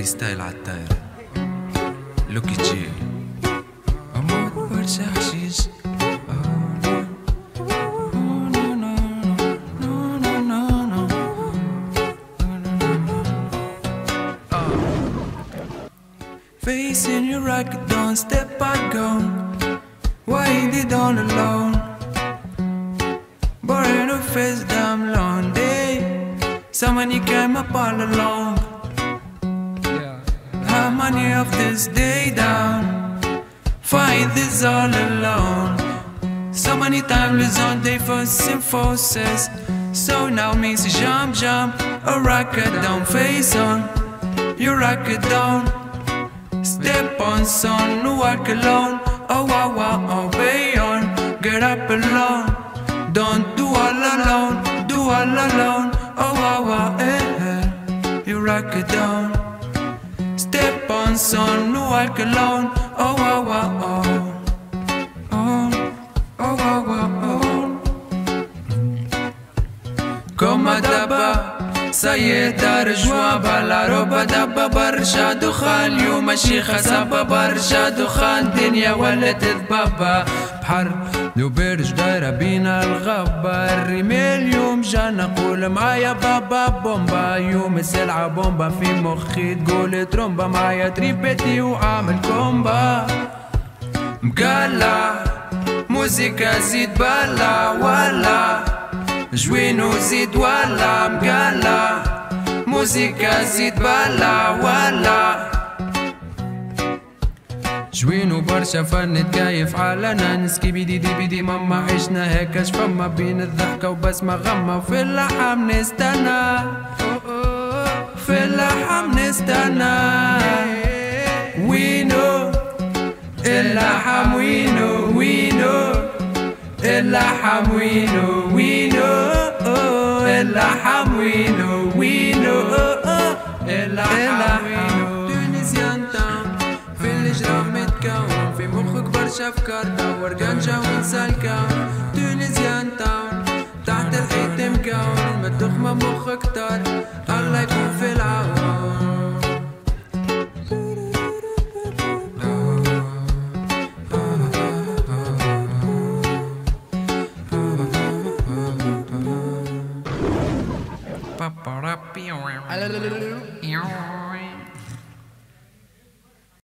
فريستايل عالطايرة لوكي جي أموت برشا حشيش Facing your rocket, don't step I go. Why did all alone? Boring a face damn long day. Somebody came up all along. How many of this day down? Fight this all alone. So many times on day for symphosis. So now means jump, a rocket down, face on. You rocket down. Step on son, walk alone. Oh wow wow, obey on. Get up alone. Don't do all alone, do all alone. Oh wow wow, you rock it down. Step on son, walk alone. Oh wow wow, oh wow wow. Comme à d'abord. Ça y est دار جواب على روبا دبا برشا دخان اليوم الشيخة سبا برشا دخان دنيا ولت ذبابا بحر لو برج دايرة بينا الغابة الرمال اليوم جا نقول معايا بابا بومبا يوم السلعة بومبا في مخي تقول ترومبا معايا تريبيتي وعامل كومبا مقالة موسيقى زيد بالا ولا جوينو زيد ولا مقالة موسيقى زيد بالا ولا جوينو برشا فن تكايف علنا نسكي بيدي دي بيدي ماما عشنا هيك فما بين الضحكة وبسمة غمة وفي اللحم نستنى في اللحم نستنى وينو اللحم وينو وينو اللحم وينو وينو اللحم وينو وينو اللحم وينو تونسيان تاون في الجرام متكون في مخك برشا افكار دور قنجة وانسى الكون تونسيان تاون تحت الحيط مكون ما تخمم مخك طار الله يكون في العون